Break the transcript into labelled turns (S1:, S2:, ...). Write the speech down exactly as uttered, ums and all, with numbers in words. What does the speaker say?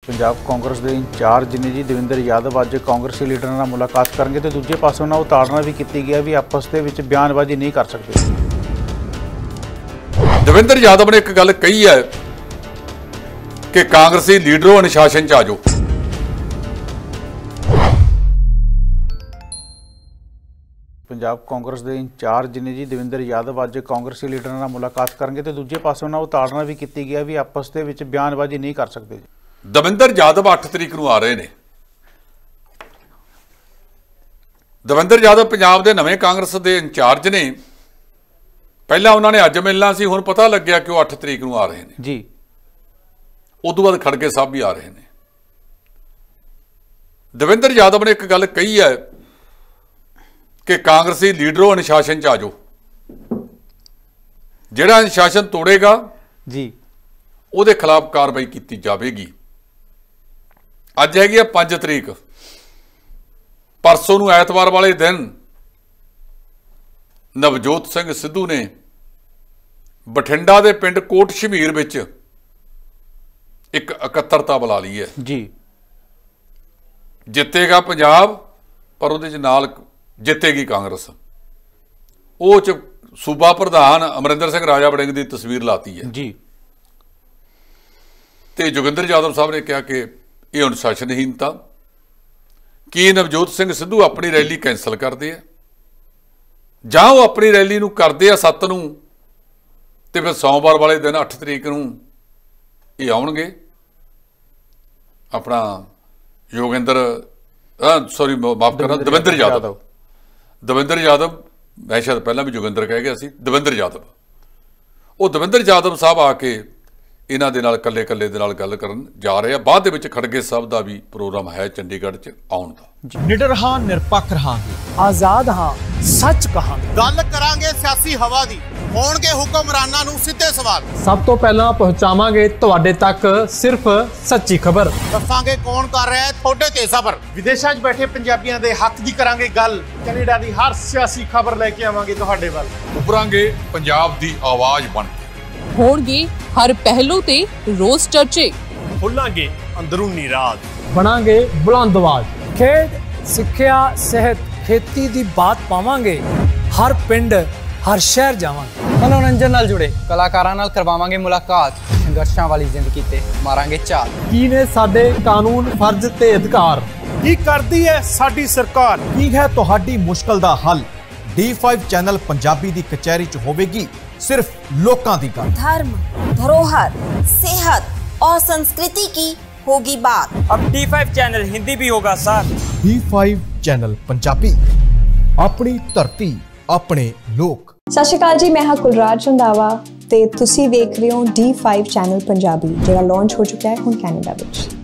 S1: ਪੰਜਾਬ ਕਾਂਗਰਸ ਦੇ ਇੰਚਾਰਜ ਨੇ ਜੀ ਦਵਿੰਦਰ ਯਾਦਵ ਅੱਜ ਕਾਂਗਰਸੀ ਲੀਡਰਾਂ ਨਾਲ ਮੁਲਾਕਾਤ ਕਰਨਗੇ ਤੇ ਦੂਜੇ ਪਾਸੋਂ ਨਾਲ ਉਤਾਰਨਾ ਵੀ ਕੀਤੀ ਗਿਆ ਵੀ ਆਪਸ ਦੇ ਵਿੱਚ ਬਿਆਨਬਾਜ਼ੀ ਨਹੀਂ ਕਰ ਸਕਦੇ।
S2: ਦਵਿੰਦਰ ਯਾਦਵ ਨੇ ਇੱਕ ਗੱਲ ਕਹੀ ਹੈ ਕਿ ਕਾਂਗਰਸੀ ਲੀਡਰੋ ਅਨੁਸ਼ਾਸਨ ਚ ਆ ਜਾਓ।
S1: ਪੰਜਾਬ ਕਾਂਗਰਸ ਦੇ ਇੰਚਾਰਜ ਨੇ ਜੀ ਦਵਿੰਦਰ ਯਾਦਵ ਅੱਜ ਕਾਂਗਰਸੀ ਲੀਡਰਾਂ ਨਾਲ ਮੁਲਾਕਾਤ ਕਰਨਗੇ ਤੇ ਦੂਜੇ ਪਾਸੋਂ ਨਾਲ ਉਤਾਰਨਾ ਵੀ ਕੀਤੀ ਗਿਆ ਵੀ ਆਪਸ ਦੇ ਵਿੱਚ ਬਿਆਨਬਾਜ਼ੀ ਨਹੀਂ ਕਰ ਸਕਦੇ ਜੀ।
S2: ਦਵਿੰਦਰ ਯਾਦਵ ਅੱਠ ਤਰੀਕ ਨੂੰ ਆ ਰਹੇ ਨੇ। ਦਵਿੰਦਰ ਯਾਦਵ ਪੰਜਾਬ ਦੇ ਨਵੇਂ ਕਾਂਗਰਸ ਦੇ ਇੰਚਾਰਜ ਨੇ। ਪਹਿਲਾਂ ਉਹਨਾਂ ਨੇ ਅੱਜ ਮਿਲਣਾ ਸੀ, ਹੁਣ ਪਤਾ ਲੱਗਿਆ ਕਿ ਉਹ ਅੱਠ ਤਰੀਕ ਨੂੰ ਆ ਰਹੇ ਨੇ
S1: ਜੀ।
S2: ਉਦੋਂ ਬਾਅਦ ਖੜਗੇ ਸਾਹਿਬ ਵੀ ਆ ਰਹੇ ਨੇ। ਦਵਿੰਦਰ ਯਾਦਵ ਨੇ ਇੱਕ ਗੱਲ ਕਹੀ ਹੈ ਕਿ ਕਾਂਗਰਸੀ ਲੀਡਰੋ ਅਨੁਸ਼ਾਸਨ ਚ ਆ ਜਾਓ। ਜਿਹੜਾ ਅਨੁਸ਼ਾਸਨ ਤੋੜੇਗਾ
S1: ਜੀ
S2: ਉਹਦੇ ਖਿਲਾਫ ਕਾਰਵਾਈ ਕੀਤੀ ਜਾਵੇਗੀ। ਅੱਜ ਹੈਗੀ ਆ ਪੰਜ ਤਰੀਕ, ਪਰਸੋਂ ਨੂੰ ਐਤਵਾਰ ਵਾਲੇ ਦਿਨ ਨਵਜੋਤ ਸਿੰਘ ਸਿੱਧੂ ਨੇ ਬਠਿੰਡਾ ਦੇ ਪਿੰਡ ਕੋਟ ਸ਼ਮੀਰ ਵਿੱਚ ਇੱਕ ਇਕੱਤਰਤਾ ਬੁਲਾ ਲਈ ਹੈ
S1: ਜੀ।
S2: ਜਿੱਤੇਗਾ ਪੰਜਾਬ, ਪਰ ਉਹਦੇ ਚ ਨਾਲ ਜਿੱਤੇਗੀ ਕਾਂਗਰਸ। ਉਹ ਚ ਸੂਬਾ ਪ੍ਰਧਾਨ ਅਮਰਿੰਦਰ ਸਿੰਘ ਰਾਜਾ ਵੜਿੰਗ ਦੀ ਤਸਵੀਰ ਲਾਤੀ ਹੈ
S1: ਜੀ।
S2: ਤੇ ਜੋਗਿੰਦਰ ਯਾਦਵ ਸਾਹਿਬ ਨੇ ਕਿਹਾ ਕਿ ਇਹ ਅਨੁਸ਼ਾਸਨਹੀਨਤਾ। ਕੀ ਨਵਜੋਤ ਸਿੰਘ ਸਿੱਧੂ ਆਪਣੀ ਰੈਲੀ ਕੈਂਸਲ ਕਰਦੇ ਆ ਜਾਂ ਉਹ ਆਪਣੀ ਰੈਲੀ ਨੂੰ ਕਰਦੇ ਆ ਸੱਤ ਨੂੰ ਤੇ ਫਿਰ ਸੋਮਵਾਰ ਵਾਲੇ ਦਿਨ ਅੱਠ ਤਰੀਕ ਨੂੰ ਇਹ ਆਉਣਗੇ। ਆਪਣਾ ਯੋਗਿੰਦਰ ਸੌਰੀ ਮਾਫ ਕਰਨਾ ਦਵਿੰਦਰ ਯਾਦਵ ਦਵਿੰਦਰ ਯਾਦਵ ਮੈਂ ਸ਼ਾਇਦ ਪਹਿਲਾਂ ਵੀ ਜੋਗਿੰਦਰ ਕਹਿ ਗਿਆ ਸੀ। ਦਵਿੰਦਰ ਯਾਦਵ ਉਹ ਦਵਿੰਦਰ ਯਾਦਵ ਸਾਹਿਬ ਆ ਕੇ ਇਹਨਾਂ ਦੇ ਨਾਲ ਕੱਲੇ ਕੱਲੇ ਦੇ ਨਾਲ ਗੱਲ ਕਰਨ ਜਾ ਰਹੇ ਆ। ਬਾਅਦ ਦੇ ਵਿੱਚ ਖੜਗੇ ਸਾਹਿਬ ਦਾ ਵੀ ਪ੍ਰੋਗਰਾਮ ਹੈ ਚੰਡੀਗੜ੍ਹ 'ਚ ਆਉਣ ਦਾ।
S3: ਨਿਡਰ ਹਾਂ, ਨਿਰਪੱਖ ਰਹਾਂਗੇ, ਆਜ਼ਾਦ ਹਾਂ, ਸੱਚ ਕਹਾਂਗੇ।
S4: ਗੱਲ ਕਰਾਂਗੇ ਸਿਆਸੀ ਹਵਾ ਦੀ, ਹੋਣਗੇ ਹੁਕਮਰਾਨਾਂ ਨੂੰ ਸਿੱਧੇ ਸਵਾਲ।
S3: ਸਭ ਤੋਂ ਪਹਿਲਾਂ ਪਹੁੰਚਾਵਾਂਗੇ ਤੁਹਾਡੇ ਤੱਕ ਸਿਰਫ ਸੱਚੀ ਖਬਰ।
S4: ਦੱਸਾਂਗੇ ਕੌਣ ਕਰ ਰਿਹਾ ਹੈ ਤੁਹਾਡੇ ਤੇ ਸਬਰ।
S5: ਵਿਦੇਸ਼ਾਂ 'ਚ ਬੈਠੇ ਪੰਜਾਬੀਆਂ ਦੇ ਹੱਕ ਦੀ ਕਰਾਂਗੇ ਗੱਲ। ਕੈਨੇਡਾ ਦੀ ਹਰ ਸਿਆਸੀ ਖਬਰ ਲੈ ਕੇ ਆਵਾਂਗੇ ਤੁਹਾਡੇ ਵੱਲ।
S2: ਉੱਭਰਾਂਗੇ ਪੰਜਾਬ ਦੀ ਆਵਾਜ਼ ਬਣ ਕੇ।
S6: ਹੋਣਗੇ ਹਰ ਪਹਿਲੂ ਤੇ ਰੋਜ਼ ਚਰਚੇ।
S5: ਖੋਲਾਂਗੇ ਅੰਦਰੂਨੀ ਰਾਜ,
S3: ਬਣਾਂਗੇ ਬੁਲੰਦ ਆਵਾਜ਼। ਖੇਡ, ਸਿੱਖਿਆ, ਸਿਹਤ, ਖੇਤੀ ਦੀ ਬਾਤ ਪਾਵਾਂਗੇ। ਹਰ ਪਿੰਡ, ਹਰ ਸ਼ਹਿਰ ਜਾਵਾਂਗੇ।
S7: ਮਨੋਰੰਜਨ ਨਾਲ ਜੁੜੇ ਕਲਾਕਾਰਾਂ ਨਾਲ ਕਰਵਾਵਾਂਗੇ ਮੁਲਾਕਾਤ। ਸੰਘਰਸ਼ਾਂ ਵਾਲੀ ਜ਼ਿੰਦਗੀ ਤੇ ਮਾਰਾਂਗੇ ਝਾਤ।
S3: ਕੀ ਨੇ ਸਾਡੇ ਕਾਨੂੰਨ, ਫਰਜ਼ ਤੇ ਅਧਿਕਾਰ?
S5: ਕੀ ਕਰਦੀ ਹੈ ਸਾਡੀ ਸਰਕਾਰ?
S8: ਕੀ ਹੈ ਤੁਹਾਡੀ ਮੁਸ਼ਕਲ ਦਾ ਹੱਲ? ਡੀ ਫਾइव ਚੈਨਲ ਪੰਜਾਬੀ ਦੀ ਕਚਹਿਰੀ 'ਚ ਹੋਵੇਗੀ सिर्फ लोकां दी गल।
S9: धर्म, धरोहर, सेहत और संस्कृति की होगी बात।
S7: अब डी फाइव चैनल हिंदी भी होगा sir.
S8: D five channel Punjabi, अपनी धरती अपने लोक।
S10: सत श्री अकाल जी, मैं हाँ कुलराज रंधावा ते तुसी देख रहे हो डी फाइव चैनल पंजाबी, जिहड़ा लॉन्च हो चुका है हुण कैनेडा विच।